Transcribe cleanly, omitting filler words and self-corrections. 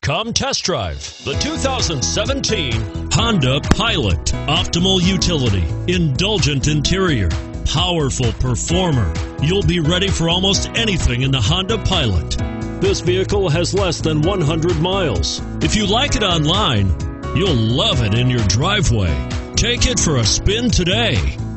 Come test drive the 2017 Honda Pilot. Optimal utility, indulgent interior, powerful performer. You'll be ready for almost anything in the Honda Pilot. This vehicle has less than 100 miles. If you like it online, you'll love it in your driveway. Take it for a spin today.